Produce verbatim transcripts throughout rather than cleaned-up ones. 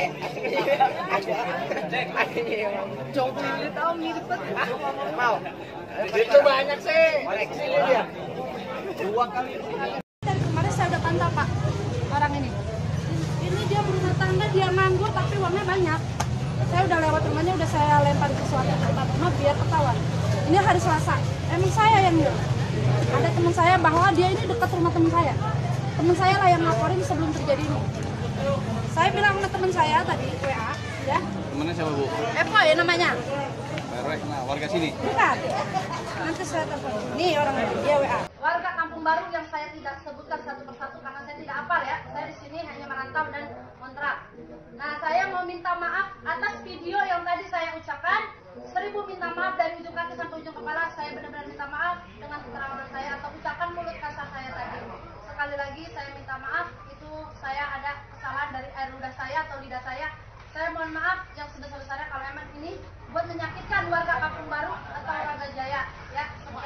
Coba tahu mirip mau. Itu banyak sih. Sini dia. Dua kali. Dari kemarin saya udah pantau Pak orang ini. Ini dia berumah tangga, dia nganggur tapi uangnya banyak. Saya udah lewat rumahnya, udah saya lempar ke suatu tempat rumah biar ketahuan. Ini hari Selasa. Emang saya yang nyuruh. Ada teman saya bahwa dia ini dekat rumah teman saya. Teman saya lah yang laporin sebelum terjadi ini. Saya bilang ke teman saya tadi W A, ya. Temennya siapa Bu? Eko ya namanya. Perek, nah warga sini. Bukan. Nanti saya telepon. Nih orangnya, dia W A. Warga Kampung Baru yang saya tidak sebutkan satu persatu karena saya tidak hafal ya. Saya di sini hanya merantau dan kontrak. Nah, saya mau minta maaf atas video yang tadi saya ucapkan. Seribu minta maaf dari ujung kaki sampai ujung kepala. Saya benar-benar minta maaf dengan keterangan saya atau ucapan mulut kasar saya tadi. Sekali lagi saya minta maaf, itu saya ada kesalahan dari air ludah saya atau lidah saya. Saya mohon maaf yang sebesar-besarnya kalau emang ini buat menyakitkan warga Kampung Baru atau warga Jaya ya.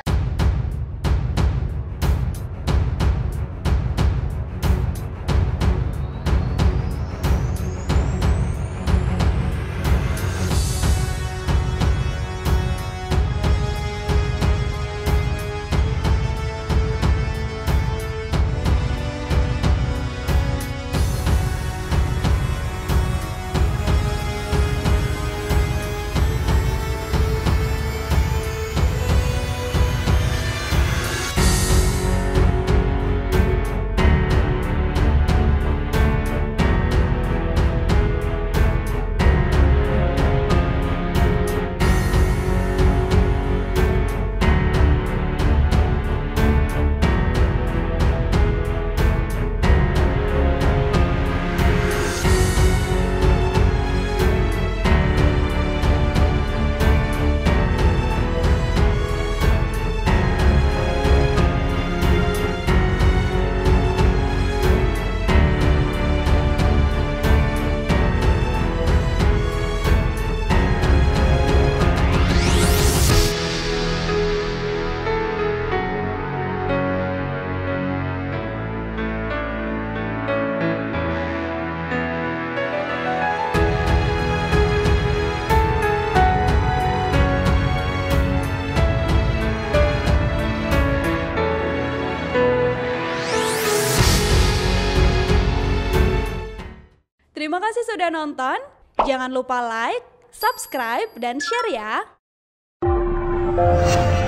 Terima kasih sudah nonton. Jangan lupa like, subscribe, dan share ya.